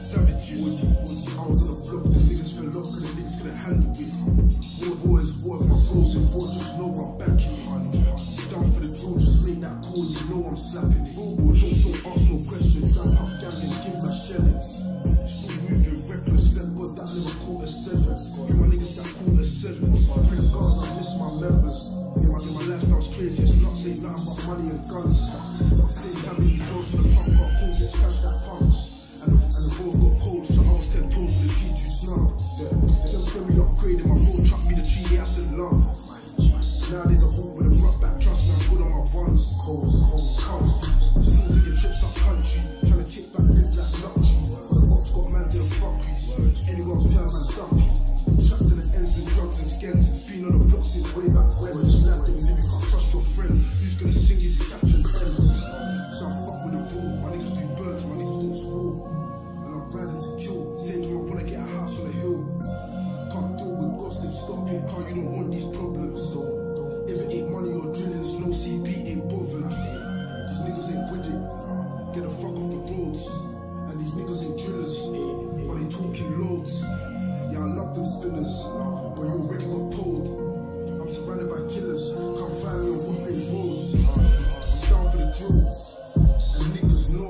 savages. I was on the block, the niggas fell off, cause the niggas couldn't handle it. War is war, if my bros in war, just know I'm backing it. Down for the drill, just make that call, you know I'm slapping it. Don't ask no questions, wrap up gang and give my shellings. Still moving reckless, thank God that never caught a 7. Give my niggas that caught a 7. Thank God I miss my members. In my lifestyle's crazy, it's not saying nothing about money and guns. Saying how many girls for the pump got cold, get cash that pumps. And the road got cold, so I was 10 toes with the G2 snarl. Just when we upgraded, my bro chucked me the G, I said love. Nowadays I walk with a brought back trust, and I'm good on my ones. Cold, still taking trips up country, trying to kick back ribs like luxury. But the box got man to the fuckery. Anyone turn man dumpy. Trapped to the ends with drugs and skins. Been on the block since way back when. Just life that you live, you can't trust your friend. Who's gonna sing you to catch an end? So I fuck with the rule. My niggas do birds, my niggas do school. And I'm riding to kill. Same time I wanna get a house on the hill. Can't deal with gossip, stop it, car, you don't want these problems. If it ain't money or drillings, no CP ain't bothered. These niggas ain't with it. Get the fuck off the roads. And these niggas ain't drillers, but they talking loads. Yeah, I love them spinners, but you already got told. I'm surrounded by killers, can't find me on Woodley Road. I'm down for the drill, and niggas know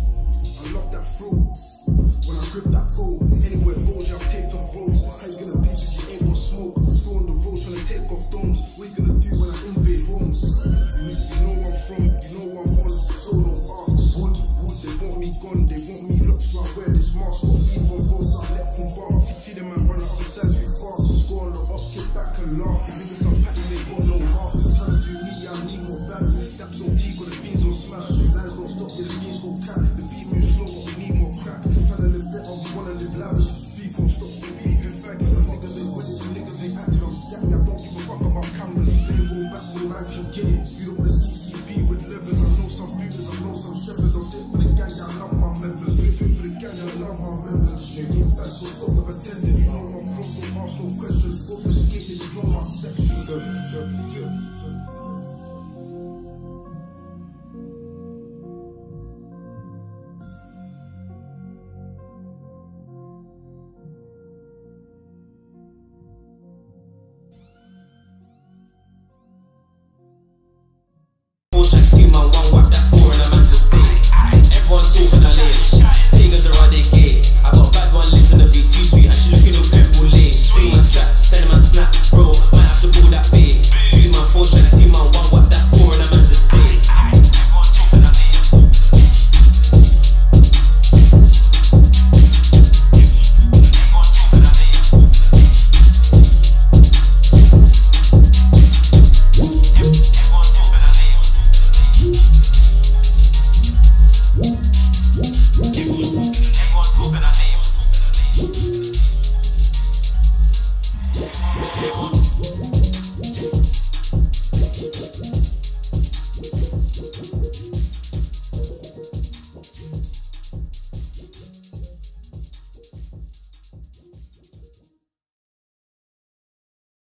I love that flow. When I grip that pole, anywhere it goes, I've taped off roads. How you gonna beat if you ain't got smoke? Still on the road trying to take off domes. What you gonna do when I invade homes? You know where I'm from, you know where I'm on, so don't ask. Wood, they want me gone, they want me locked, so I wear this mask. Got beef on both sides, left from bars. See them man run out of sides, we fast. Score on the off, kick back and laugh. Niggas some patches, they got no heart. Trying to do me, I need more bags. Daps on T, got the fiends on smash. Lines don't stop, yeah, the fiends go cat. The beat moves slow, but we need more crack. Trying to live better, we wanna live lavish. Beef won't stop, we beef in fact. The niggas ain't with it, the niggas ain't active. I'm scatty, I don't give a fuck about cameras. They go back when I can get it. You don't wanna see CP with levers. I know some booters, I know some shepherds. I'm fit for the gang, I love my members. Fit for the gang, I love my members. They ain't bad, so stop the pretending. You know I'm from, don't ask no questions.